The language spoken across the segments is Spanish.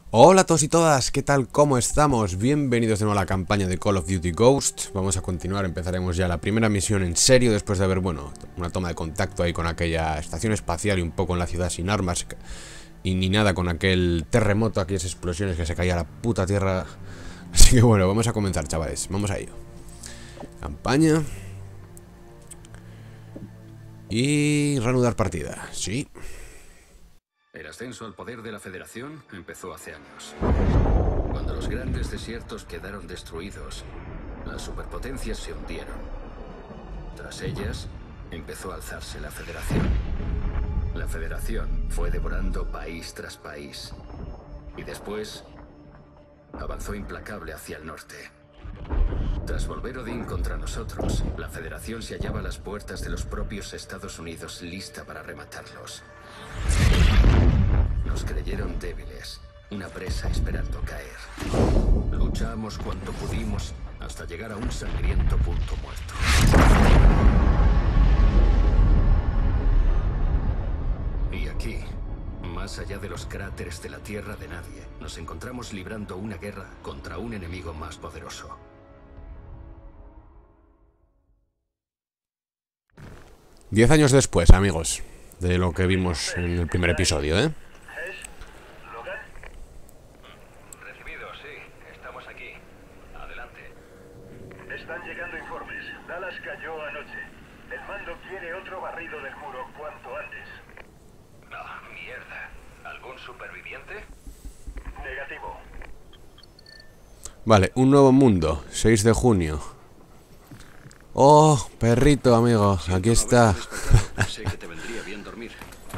Hola a todos y todas, ¿qué tal? ¿Cómo estamos? Bienvenidos de nuevo a la campaña de Call of Duty Ghost. Vamos a continuar, empezaremos ya la primera misión en serio después de haber, bueno, una toma de contacto ahí con aquella estación espacial y un poco en la ciudad sin armas y ni nada con aquel terremoto, aquellas explosiones que se caía a la puta tierra. Así que bueno, vamos a comenzar, chavales, vamos a ello. Campaña. Y reanudar partida, sí. El ascenso al poder de la Federación empezó hace años. Cuando los grandes desiertos quedaron destruidos, las superpotencias se hundieron. Tras ellas, empezó a alzarse la Federación. La Federación fue devorando país tras país. Y después, avanzó implacable hacia el norte. Tras volver Odín contra nosotros, la Federación se hallaba a las puertas de los propios Estados Unidos, lista para rematarlos. Nos creyeron débiles, una presa esperando caer. Luchamos cuanto pudimos hasta llegar a un sangriento punto muerto. Y aquí, más allá de los cráteres de la tierra de nadie, nos encontramos librando una guerra contra un enemigo más poderoso. 10 años después, amigos, de lo que vimos en el primer episodio, ¿eh? Recibido, sí. Estamos aquí. Adelante. Están llegando informes. Dallas cayó anoche. El mando quiere otro barrido del muro cuanto antes. No, mierda. ¿Algún superviviente? Negativo. Vale, un nuevo mundo, 6 de junio. Oh, perrito, amigo, aquí está. Sé que te vendría bien dormir.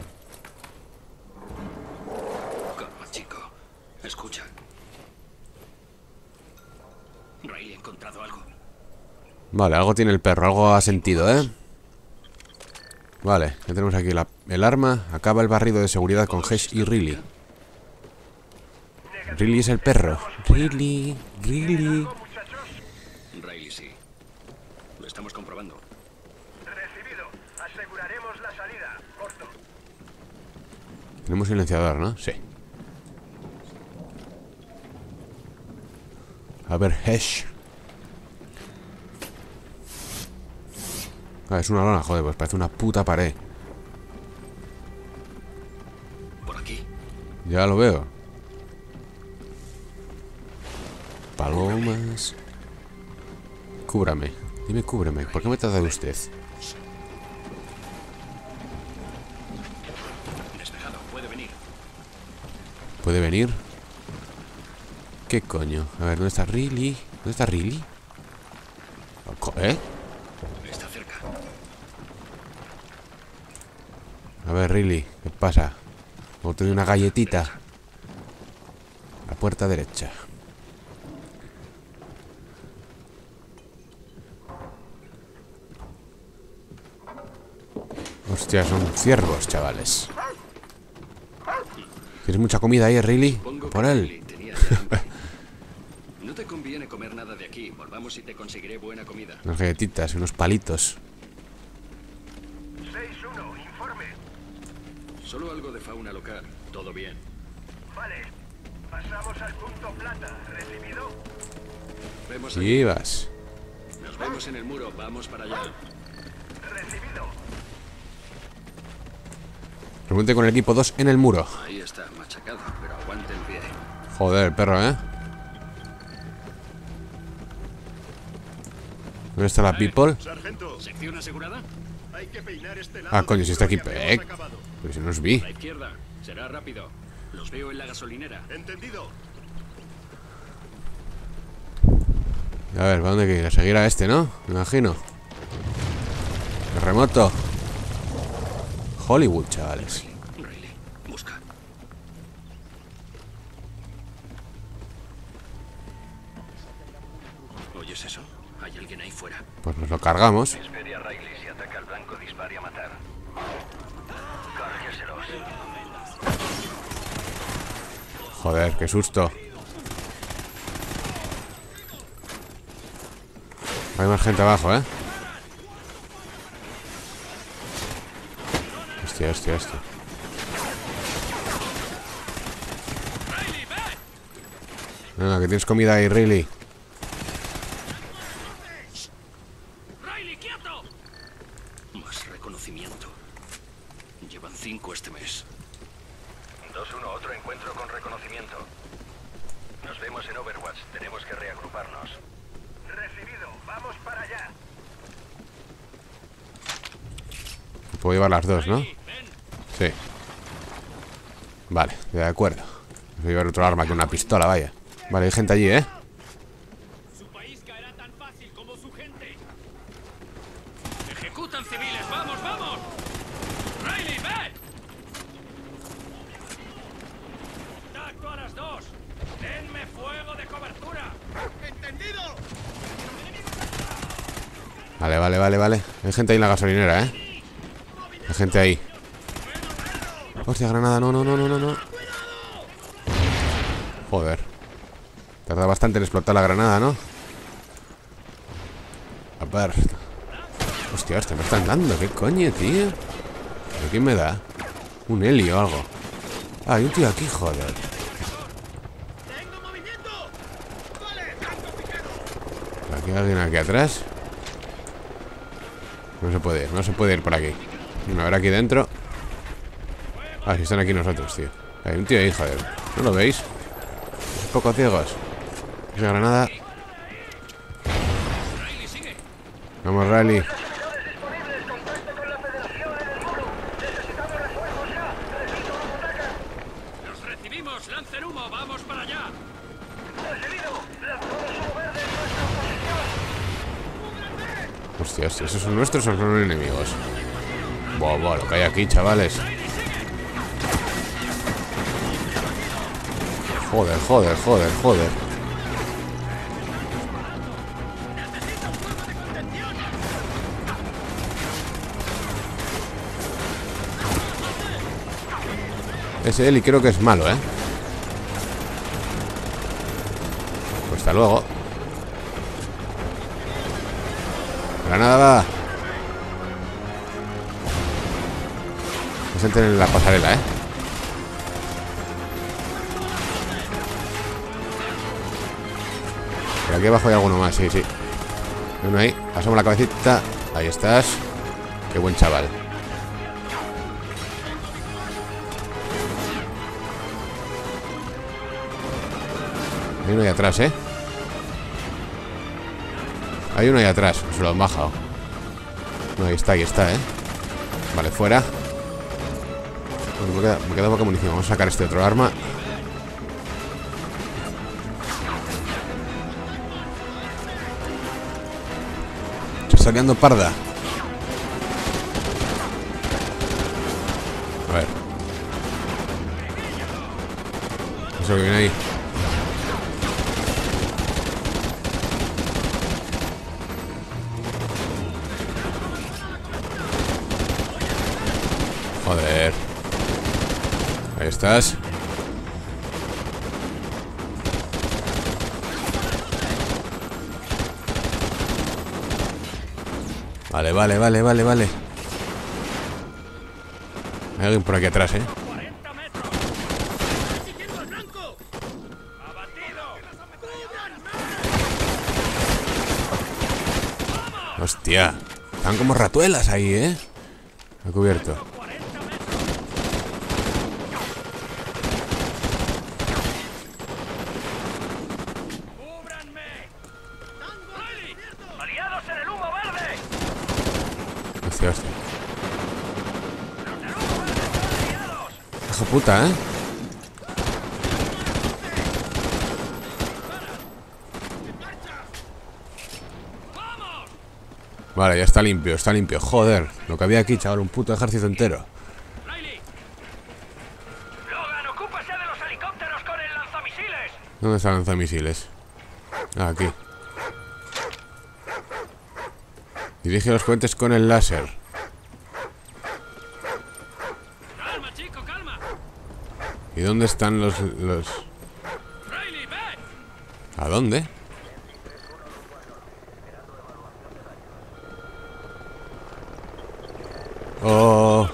Calma, chico. Escucha. Riley ha encontrado algo. Vale, algo tiene el perro, algo ha sentido, ¿eh? Vale, ya tenemos aquí el arma. Acaba el barrido de seguridad con Hesh y Riley. Riley es el perro. Riley. Riley, sí. Lo estamos comprobando. Recibido. Aseguraremos la salida. Corto. Tenemos silenciador, ¿no? Sí. A ver, Hesh. Ah, es una lona, joder, pues parece una puta pared. Por aquí. Ya lo veo. Palomas. Cúbrame. Dime, cúbreme. ¿Por qué me trata de usted? Despejado. Puede venir. ¿Puede venir? ¿Qué coño? A ver, ¿dónde está Riley? ¿Dónde está Riley? ¿Eh? Está cerca. A ver, Riley, ¿qué pasa? ¿O te doy una galletita? La puerta derecha. Hostia, son ciervos, chavales. ¿Tienes mucha comida ahí, Riley? Supongo Por que él. Riley tenía hambre. No te conviene comer nada de aquí. Volvamos y te conseguiré buena comida. Unas galletitas y unos palitos. 6-1. Informe. Solo algo de fauna local. Todo bien. Vale. Pasamos al punto plata. ¿Recibido? Vemos Sí, aquí. vas. Nos vemos en el muro. Vamos para allá. Recibido. Reúnete con el equipo 2 en el muro. Ahí está, machacado, pero aguante el pie. Joder, el perro, ¿eh? ¿Dónde está la people? Sargento. ¿Sección asegurada? Hay que peinar este lado. Ah, coño, si está aquí del muro y habíamos Peck. acabado. Pero si no os vi. A la izquierda. Será rápido. Los veo en la gasolinera. Entendido. A ver, ¿para dónde quiere ir? A seguir a este, ¿no? Me imagino. Terremoto. Hollywood, chavales. Riley, busca. ¿Oyes eso? Hay alguien ahí fuera. Pues nos lo cargamos. Espere a Riley. Si ataca al blanco, dispare a matar. Cárgueselos. Joder, qué susto. Hay más gente abajo, ¿eh? Hostia. Venga, que tienes comida ahí, Riley. ¡Riley, quieto! Más reconocimiento. Llevan 5 este mes. 2-1, otro encuentro con reconocimiento. Nos vemos en Overwatch. Tenemos que reagruparnos. Recibido. Vamos para allá. Puedo llevar las dos, ¿no? Sí. Vale, de acuerdo. Voy a llevar otro arma que una pistola, vaya. Vale, hay gente allí, ¿eh? Su país caerá tan fácil como su gente. ¡Ejecutan civiles! ¡Vamos, vamos! ¡Riley, ve! ¡Contacto a las 2! ¡Denme fuego de cobertura! ¡Entendido! Vale. Hay gente ahí en la gasolinera, ¿eh? Hay gente ahí. Hostia, granada, no. Joder. Tarda bastante en explotar la granada, ¿no? A ver. Hostia, me están dando. ¿Qué coño, tío? ¿De quién me da? Un helio o algo. Ah, hay un tío aquí, joder. ¿Aquí hay alguien aquí atrás? No se puede ir por aquí. Bueno, a ver aquí dentro. Ah, si están aquí nosotros, tío. Hay un tío ahí, joder. ¿No lo veis? Un poco ciegos. Esa granada. Vamos, Riley. ¡Los recibimos! ¡Lancen humo! ¡Vamos para allá! Hostias, ¿esos son nuestros o son enemigos? Buah, lo que hay aquí, chavales. Joder. Ese Eli creo que es malo, ¿eh? Pues hasta luego. Granada va. Nos entren en la pasarela, ¿eh? Por aquí abajo hay alguno más, sí. Uno ahí, asoma la cabecita. Ahí estás. Qué buen chaval. Hay uno ahí atrás, ¿eh? Hay uno ahí atrás, se lo han bajado. No, ahí está, ¿eh? Vale, fuera. Bueno, me queda poca munición. Vamos a sacar este otro arma. Está liando parda. A ver. Eso que viene ahí. Joder. Ahí estás. Vale. Hay alguien por aquí atrás, ¿eh? 40 metros. ¡Siguiendo al blanco! ¡Abatido! Hostia. Están como ratuelas ahí, ¿eh? Ha cubierto. 40 metros. ¡Cúbranme! ¡Riley! ¡Aliados en el humo verde! Hostia. Hijo puta, ¿eh? Vale, ya está limpio. Joder, lo que había aquí, chaval, un puto ejército entero. ¡Riley! ¡Logan, ocúpase de los helicópteros con el lanzamisiles! ¿Dónde está el lanzamisiles? Ah, aquí. Dirige los cohetes con el láser. ¡Calma, chico, calma! ¿Y dónde están los... ¡Riley, ve! ¿A dónde? Oh.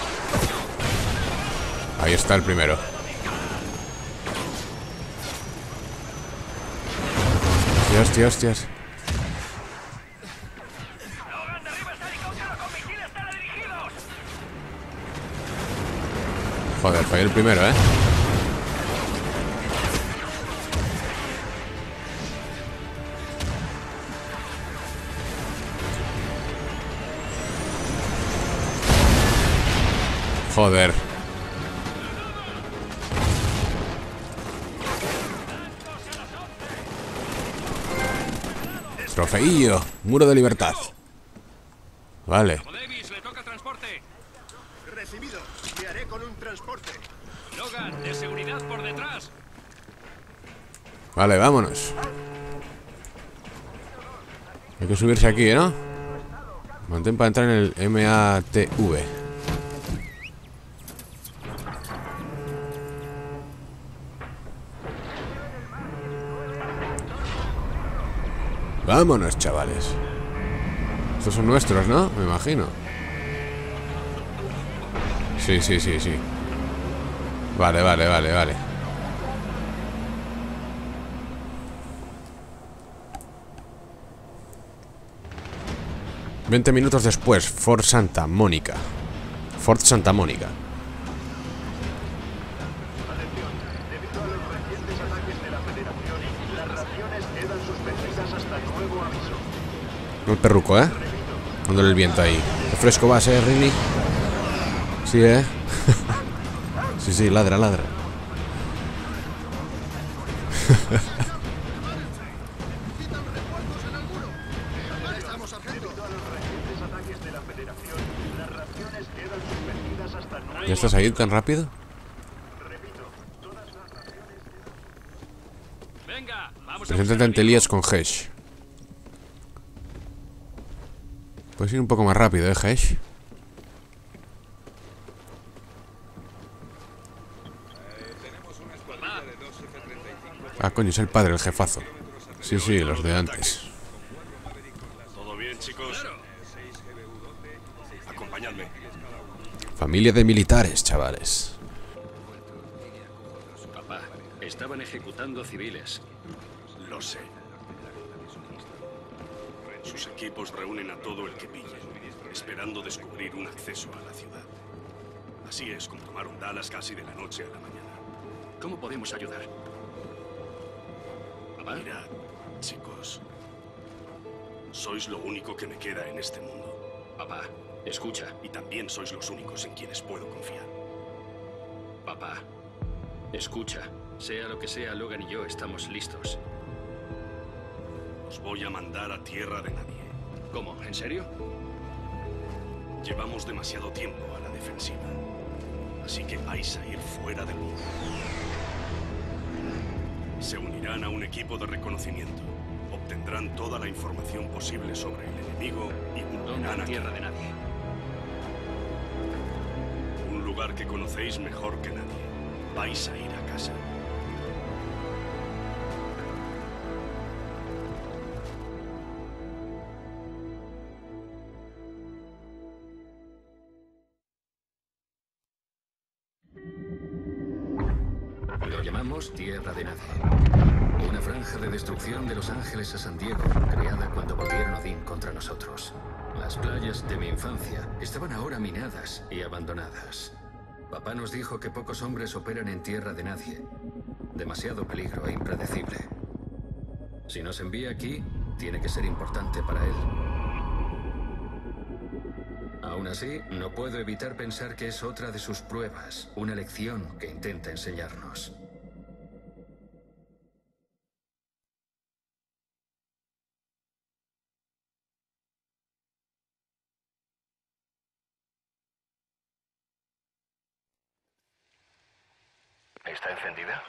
Ahí está el primero. Hostia, hostia, hostias. Joder, fallé el primero, ¿eh? Joder. Trofeillo. Muro de libertad. Vale. Davis, le toca transporte. Recibido. Me haré con un transporte. Logan, de seguridad por detrás. Vale, vámonos. Hay que subirse aquí, ¿no? Mantén para entrar en el MATV. Vámonos, chavales. Estos son nuestros, ¿no? Me imagino. Sí, sí, sí, sí. Vale, vale, vale, vale. ...20 minutos después... Fort Santa Mónica. Fort Santa Mónica. Atención. Debido a los recientes ataques de la Federación, las raciones quedan suspendidas hasta nuevo aviso. El perruco, ¿eh? Dándole el viento ahí. Qué fresco va a ser, Rini. Sí, ¿eh? Sí, sí, ladra, ladra. ¿Ya estás ahí tan rápido? Venga, vamos a Preséntate ante Elías con Hesh. Puedes ir un poco más rápido, ¿eh, Hesh? Ah, coño, es el padre, el jefazo. Sí, sí, los de antes. ¿Todo bien, chicos? Acompañadme. Familia de militares, chavales. Papá, estaban ejecutando civiles. Lo sé. Sus equipos reúnen a todo el que pillen, esperando descubrir un acceso a la ciudad. Así es como tomaron Dallas casi de la noche a la mañana. ¿Cómo podemos ayudar? Papá, Mirad, chicos. Sois lo único que me queda en este mundo. papá, escucha. Y también sois los únicos en quienes puedo confiar. Papá, escucha. Sea lo que sea, Logan y yo estamos listos. Os voy a mandar a tierra de nadie. ¿Cómo? ¿En serio? Llevamos demasiado tiempo a la defensiva. Así que vais a ir fuera del mundo. Se unirán a un equipo de reconocimiento. Obtendrán toda la información posible sobre el enemigo y ¿Dónde? volverán En aquí. tierra de nadie. Un lugar que conocéis mejor que nadie. Vais a ir a casa. Lo llamamos Tierra de Nadie. Una franja de destrucción de Los Ángeles a San Diego, creada cuando volvieron Odín contra nosotros. Las playas de mi infancia estaban ahora minadas y abandonadas. Papá nos dijo que pocos hombres operan en Tierra de Nadie. Demasiado peligro e impredecible. Si nos envía aquí, tiene que ser importante para él. Aún así, no puedo evitar pensar que es otra de sus pruebas, una lección que intenta enseñarnos. ¿Está encendida?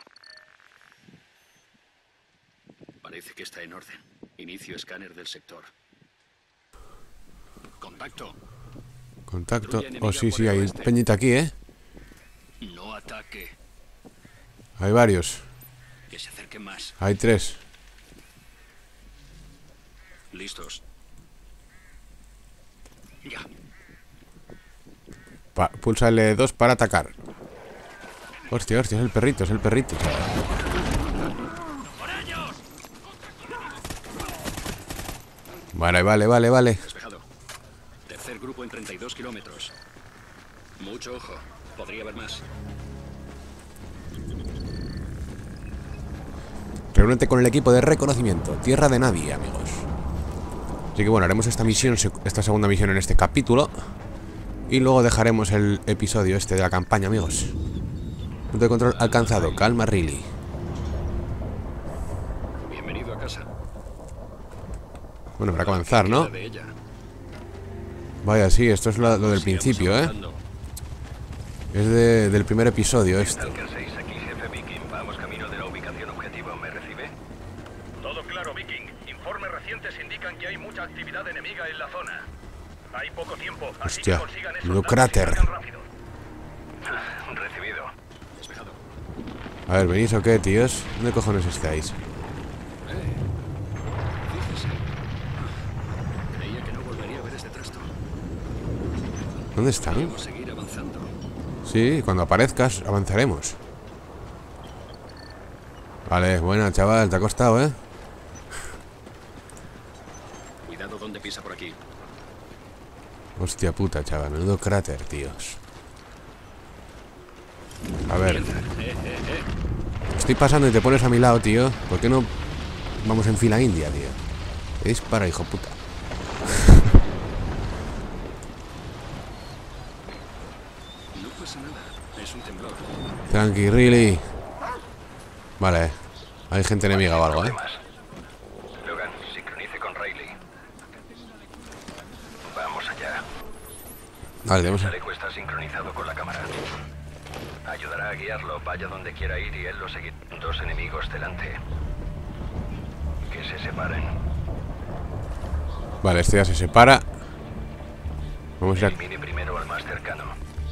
Parece que está en orden. Inicio escáner del sector. Contacto. Contacto. Oh, sí, sí, hay peñita aquí, ¿eh? No ataque. Hay varios. Que se acerquen más. Hay 3. Listos. Ya. Pulsa L2 para atacar. Hostia, hostia, es el perrito, chaval. ¡Por ellos! Vale. Despejado. Tercer grupo en 32 kilómetros. Mucho ojo. Podría haber más. Reúnete con el equipo de reconocimiento. Tierra de nadie, amigos. Así que bueno, haremos esta misión, esta segunda misión en este capítulo. Y luego dejaremos el episodio este de la campaña, amigos. Punto de control alcanzado. Calma, Riley. Bienvenido a casa. Bueno, habrá que avanzar, ¿no? De ella. Vaya, sí, esto es lo del principio, ¿eh? Avanzando. Es del primer episodio esto. Stalker 6, aquí jefe Viking. Vamos camino de la ubicación objetivo. ¿Me recibe? Todo claro, Viking. Informes recientes indican que hay mucha actividad enemiga en la zona. Hay poco tiempo, así Hostia, que consigan esos menudo datos y cráter. salgan rápido. Recibido. Despejado. A ver, ¿venís o qué, tíos? ¿Dónde cojones estáis? Fíjese. Creía que no volvería a ver este trasto. ¿Dónde están? Debemos seguir avanzando. Sí, cuando aparezcas avanzaremos. Vale, buena, chaval, te ha costado, ¿eh? Cuidado donde pisa por aquí. Hostia puta, chaval, menudo cráter, tíos. A ver, estoy pasando y te pones a mi lado, tío. ¿Por qué no vamos en fila india, tío? Te dispara, hijo puta. No pasa nada. Es un temblor. Tranqui, really. Vale, hay gente enemiga o algo, ¿eh? Problemas. Logan, sincronice con Riley. Vamos allá. Vale, El vamos a... chaleco está sincronizado con la cámara. Ayudará a guiarlo, vaya donde quiera ir y él lo seguirá. Dos enemigos delante. Que se separen. Vale, este ya se separa. Vamos a ir Elimine primero al más cercano.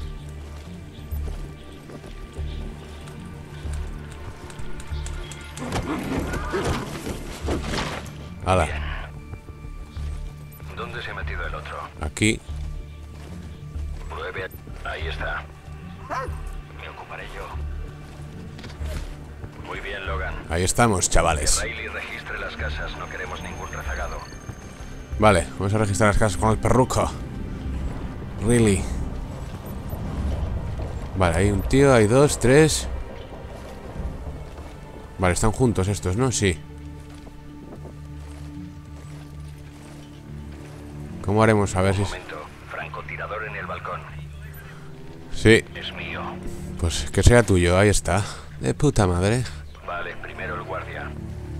a... Hala, ¿Dónde se ha metido el otro? aquí. Pruebe. Ahí está. Me ocuparé yo. Muy bien, Logan. Ahí estamos, chavales. Riley registre las casas, no queremos ningún rezagado. Vale, vamos a registrar las casas con el perruco. Really. Vale, hay un tío, hay dos, tres. Vale, están juntos estos, ¿no? Sí. ¿Cómo haremos? A ver si... Un momento, francotirador en el balcón. Sí, Es mío. pues que sea tuyo, ahí está. De puta madre. Vale, primero el guardia.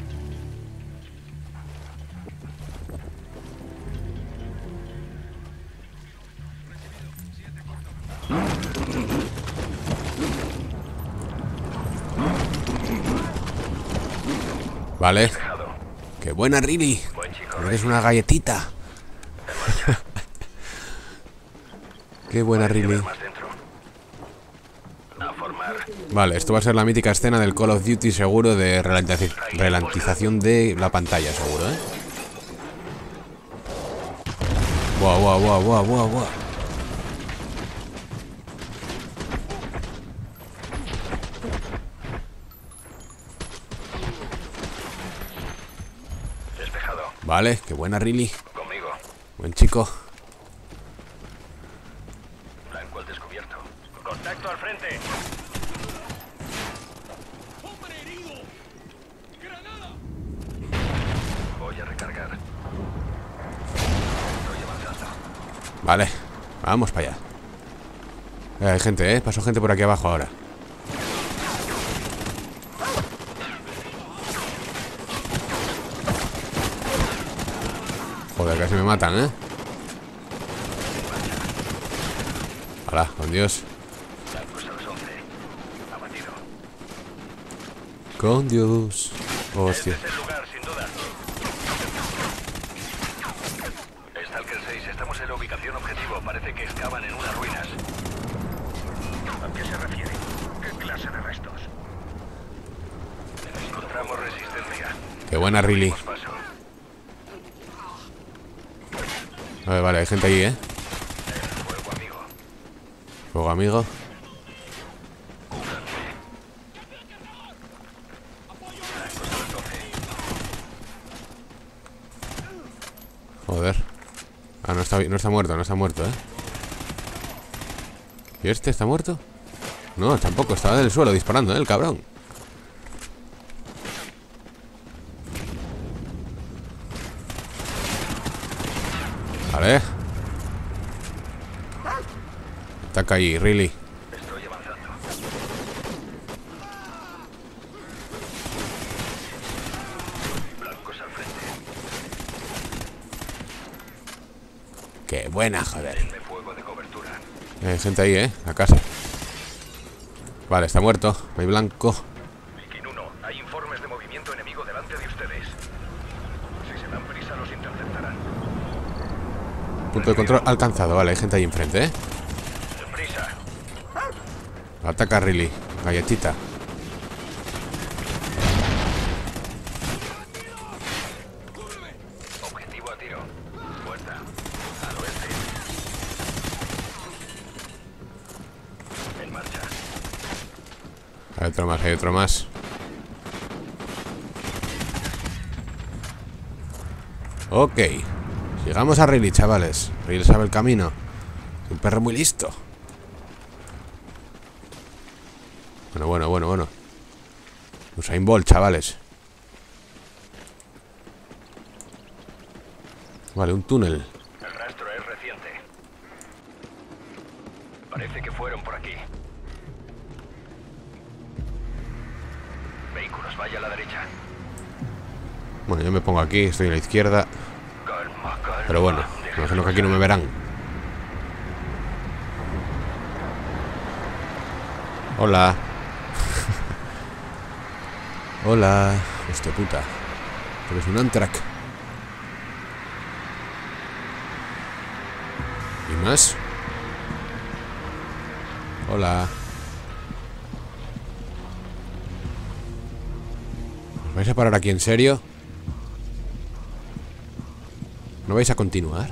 Vale. Dejado. Qué buena, Riley. Buen chico, Eres una galletita. Qué buena, Parece haber Riley. más dentro. A formar. Vale, esto va a ser la mítica escena del Call of Duty seguro de ralentización de la pantalla, seguro, ¿eh? Buah. Despejado. Vale, qué buena, Riley. Conmigo. Buen chico. Blanco al descubierto. Contacto al frente. Voy a recargar. Estoy avanzando. Vale, vamos para allá. Hay gente, ¿eh? Pasó gente por aquí abajo ahora. Joder, casi me matan, ¿eh? Hola, con Dios. Blancos a las 11. Abatido. Con Dios. Hostia. Este es el lugar, sin duda. Stalker 6, estamos en la ubicación objetivo. Parece que excavan en unas ruinas. ¿A qué se refiere? ¿Qué clase de restos? Encontramos resistencia. Qué buena, Riley. Paso. Vale, hay gente ahí, ¿eh? Fuego, amigo. Fuego, amigo. Ah, no está muerto, no está muerto, ¿eh? ¿Y este está muerto? No, tampoco, estaba en el suelo disparando, ¿eh? El cabrón. Vale. Ataca ahí, really. Estoy avanzando. Blancos al frente. Qué buena, joder. Denme fuego de cobertura. Hay gente ahí, la casa. Vale, está muerto. Hay blanco. Viking 1, hay informes de movimiento enemigo delante de ustedes. Si se dan prisa, los interceptarán. Punto de control alcanzado. Vale, hay gente ahí enfrente, Prisa. Ataca Riley. Galletita. Objetivo a tiro. Puerta. Al oeste. En marcha. Hay otro más, hay otro más. Ok. Llegamos a Riley, chavales. Riley sabe el camino. Es un perro muy listo. Bueno. Usain Bolt, chavales. Vale, un túnel. El rastro es reciente. Parece que fueron por aquí. Vehículos, vaya a la derecha. Bueno, yo me pongo aquí, estoy a la izquierda. Calma, calma. Pero bueno, me imagino que aquí no me verán. Hola. Hola. Hostia puta. Pero es un Amtrak. ¿Y más? Hola. ¿Os vais a parar aquí en serio? ¿No vais a continuar?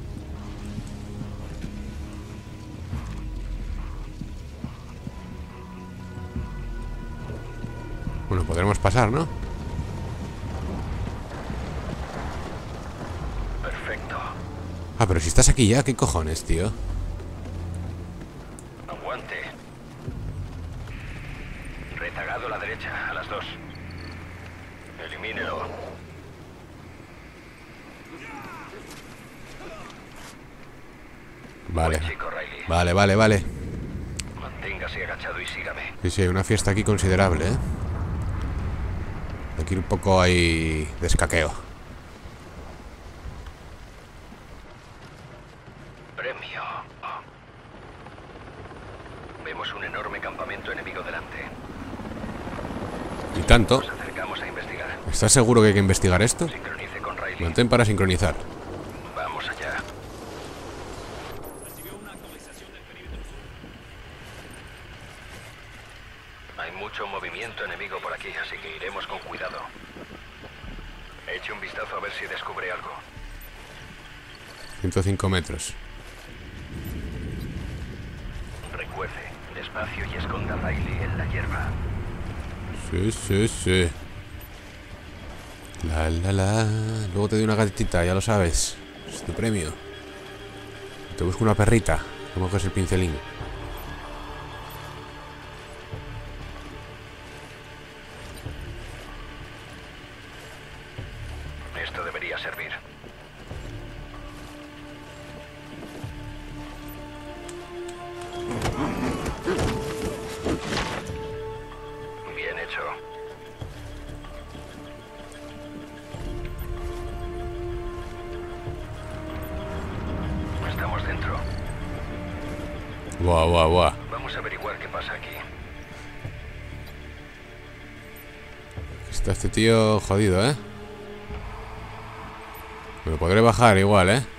Bueno, podremos pasar, ¿no? Perfecto. Ah, pero si estás aquí ya, ¿qué cojones, tío? Aguante. Retagado a la derecha, a las 2. Elimínelo. Vale. Buen chico, Riley. Vale. Manténgase agachado y sígame. Sí, hay una fiesta aquí considerable, ¿eh? Hay que ir un poco ahí de escaqueo. Premio. Vemos un enorme campamento enemigo delante. Y tanto. Nos acercamos a investigar. ¿Estás seguro que hay que investigar esto? Sincronice con Riley. Mantén para sincronizar. Vamos allá. Hay mucho movimiento enemigo por aquí, así que iremos con cuidado. Eche un vistazo a ver si descubre algo. 105 metros. Recuerde, despacio y esconda a Riley en la hierba. Sí. La. Luego te doy una galletita, ya lo sabes. Es tu premio. Te busco una perrita. ¿Cómo coges el pincelín? Esto debería servir. Bien hecho. Estamos dentro. Buah. Vamos a averiguar qué pasa aquí. Está este tío jodido, ¿eh? Me lo podré bajar igual, ¿eh?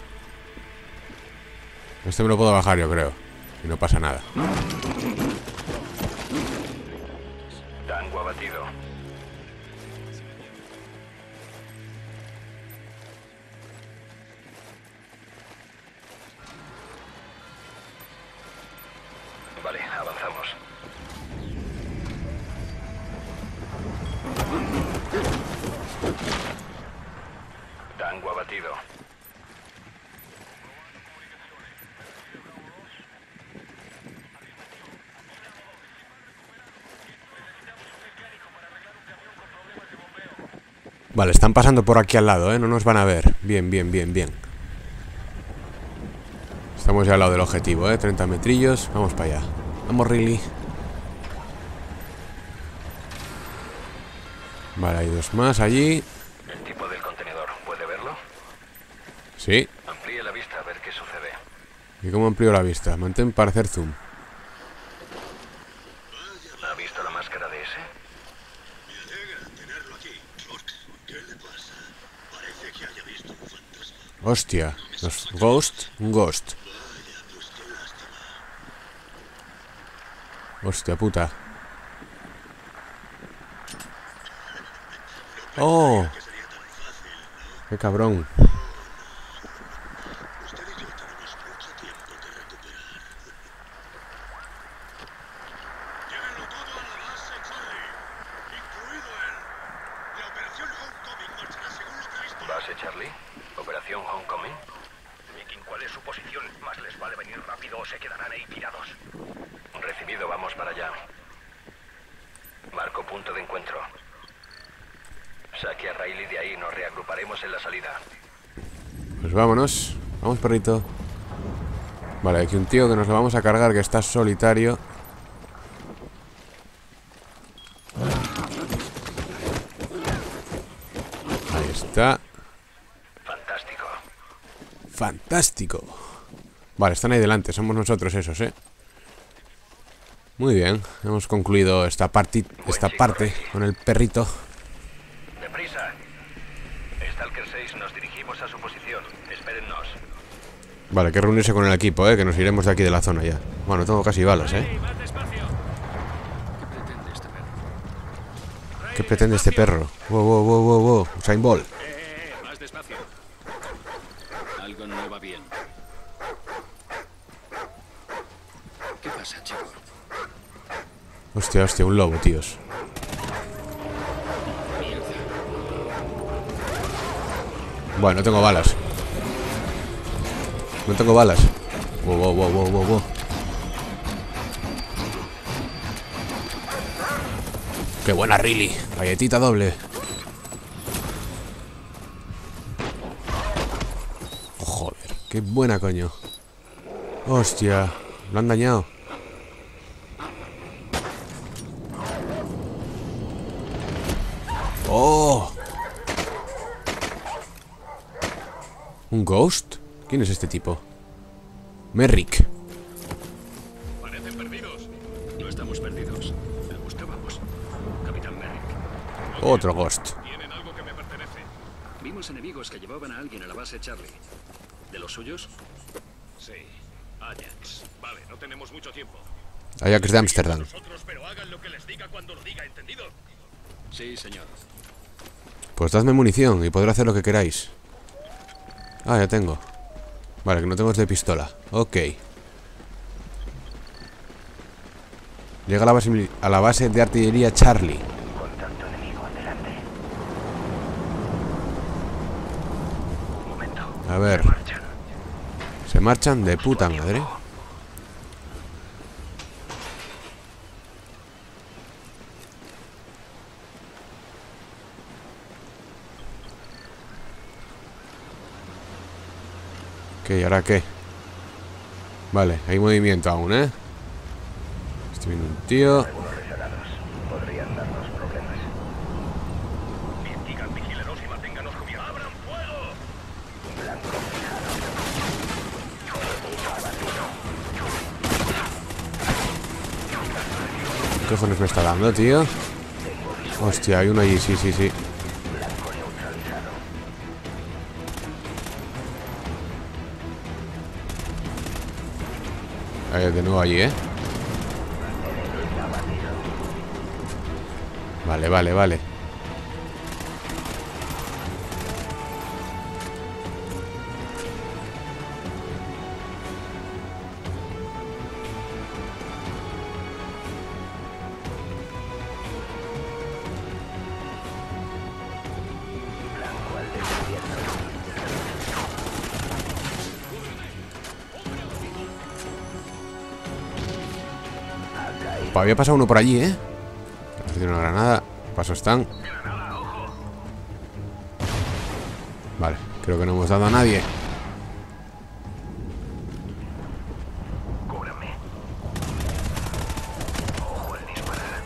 Este me lo puedo bajar, yo creo. Y no pasa nada. Tango abatido. Vale, avanzamos. Tango abatido. Vale, están pasando por aquí al lado, ¿eh? No nos van a ver. Bien, bien, bien, bien. Estamos ya al lado del objetivo, ¿eh? 30 metrillos. Vamos para allá. Vamos, Riley. Vale, hay dos más allí. El tipo del contenedor, ¿puede verlo? Sí. Amplíe la vista a ver qué sucede. ¿Y cómo amplío la vista? Mantén para hacer zoom. ¿Ha visto la máscara de ese? Me alegra tenerlo aquí. ¿Qué le pasa? Parece que haya visto un fantasma. Hostia. Los ghost. Un ghost. Vaya, pues qué lástima. Hostia puta. ¡Oh! Que sería tan fácil, ¿no? ¡Qué cabrón! Usted y yo tenemos mucho tiempo que recuperar. Llévenlo todo a la base, Charlie. Incluido él. La operación Homecoming marchará según lo previsto. ¿Base Charlie? ¿Operación Homecoming? Viking, ¿cuál es su posición? Más les vale venir rápido o se quedarán ahí tirados. Recibido, vamos para allá. Marco punto de encuentro. Saque a Riley de ahí, nos reagruparemos en la salida. Pues vámonos. Vamos, perrito. Vale, aquí un tío que nos lo vamos a cargar, que está solitario. Ahí está. Fantástico. Fantástico. Vale, están ahí delante. Somos nosotros esos, ¿eh? Muy bien. Hemos concluido esta parte con el perrito. ¡Deprisa! Stalker 6, nos dirigimos a su posición. Espérennos. Vale, hay que reunirse con el equipo, que nos iremos de aquí de la zona ya. Bueno, tengo casi balas, ¿Qué pretende este perro? Wow, wow, wow, wow, wow. Usain Bolt. Más despacio. Algo no va bien. ¿Qué pasa, chico? Hostia, hostia, un lobo, tíos. Bueno, no tengo balas. No tengo balas. Wow, wow, wow, wow, wow, wow. Qué buena, Riley. Galletita doble. Oh, joder, qué buena, coño. Hostia, lo han dañado. ¡Oh! ¿Un ghost? ¿Quién es este tipo? Merrick. Parecen perdidos. No estamos perdidos. La buscábamos. Capitán Merrick. Otro ghost. Tienen algo que me pertenece. Vimos enemigos que llevaban a alguien a la base Charlie. ¿De los suyos? Sí. Ajax. Vale, no tenemos mucho tiempo. Ajax de Ámsterdam. Nosotros, pero hagan lo que les diga cuando lo diga, ¿entendido? Sí, señor. Pues dadme munición y podré hacer lo que queráis. Ah, ya tengo. Vale, que no tengo es de pistola. Ok. Llega a la base de artillería Charlie. Contacto enemigo adelante. Un momento. A ver. Marchan. Se marchan de puta madre. Ok, ¿y ahora qué? Vale, hay movimiento aún, ¿eh? Estoy viendo un tío. Algunos rezagados. Podrían darnos problemas. Digan, vigílenos y manténganos cubiertos. ¡Abran fuego! Blanco fijado. Enemigo abatido. ¿Qué cojones me está dando, tío? Hostia, hay uno allí, sí, sí, sí. Blanco neutralizado. Hay de nuevo allí, ¿eh? Enemigo abatido. Vale, vale, vale. Blanco al descubierto. Había pasado uno por allí, ¿eh? Tiene una granada. Paso están. Vale, creo que no hemos dado a nadie. Cúbranme. Ojo al disparar.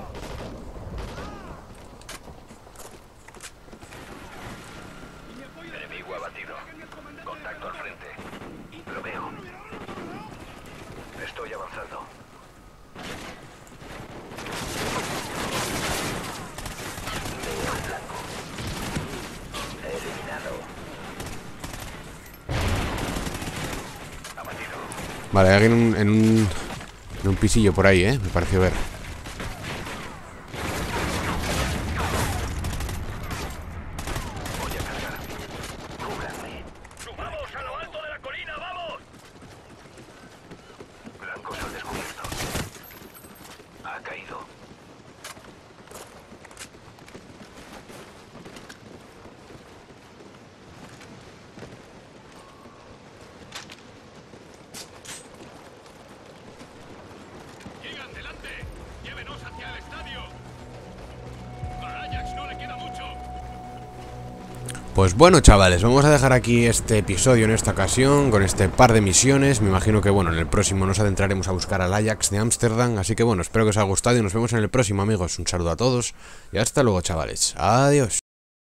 Enemigo abatido. Contacto al frente. Lo veo. Estoy avanzando. Veo al blanco. Eliminado. Abatido. Vale, hay alguien en un pisillo por ahí, me pareció ver. Voy a cargar. Cúbranme. ¡Subamos a lo alto de la colina, vamos! Blancos al descubierto. Ha caído. ¡Llegan delante! ¡Llévenos hacia el estadio! A Ajax no le queda mucho. Pues bueno, chavales, vamos a dejar aquí este episodio en esta ocasión, con este par de misiones. Me imagino que, bueno, en el próximo nos adentraremos a buscar al Ajax de Ámsterdam. Así que, bueno, espero que os haya gustado y nos vemos en el próximo, amigos. Un saludo a todos y hasta luego, chavales. Adiós.